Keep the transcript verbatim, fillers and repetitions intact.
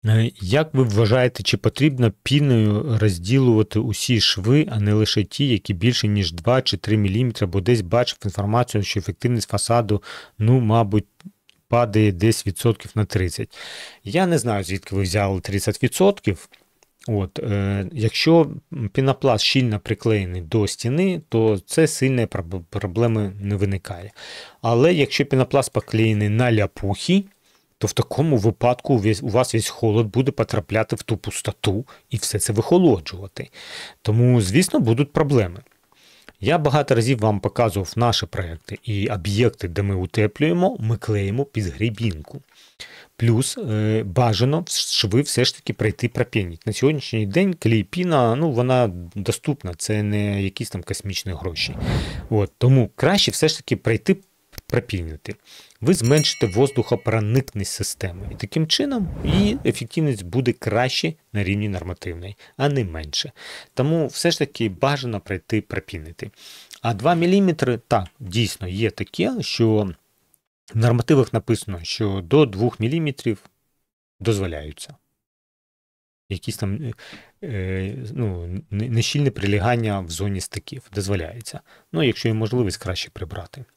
Е, Як ви вважаєте, чи потрібно піною розділувати усі шви, а не лише ті, які більше, ніж два чи три міліметри, бо десь бачив інформацію, що ефективність фасаду, ну, мабуть, падає десь відсотків на тридцять. Я не знаю, звідки ви взяли тридцять відсотків. От, е, Якщо пінопласт щільно приклеєний до стіни, то це сильної проблеми не виникає. Але якщо пінопласт поклеєний на ляпухи, то в такому випадку у вас весь холод буде потрапляти в ту пустоту і все це вихолоджувати. Тому, звісно, будуть проблеми. Я багато разів вам показував наші проекти і об'єкти, де ми утеплюємо, ми клеїмо під грибінку. Плюс е, бажано шви все ж таки пройти пропініть. На сьогоднішній день клей-піна, ну, вона доступна, це не якісь там космічні гроші. От, тому краще все ж таки пройти пропінити. Ви зменшите воздухопроникність системи. І таким чином її ефективність буде краще на рівні нормативної, а не менше. Тому все ж таки бажано пройти пропінити. А два міліметри, так, дійсно є таке, що в нормативах написано, що до двох міліметрів дозволяються. Якісь там е, ну, нещільне прилягання в зоні стиків дозволяється. Ну, якщо є можливість, краще прибрати.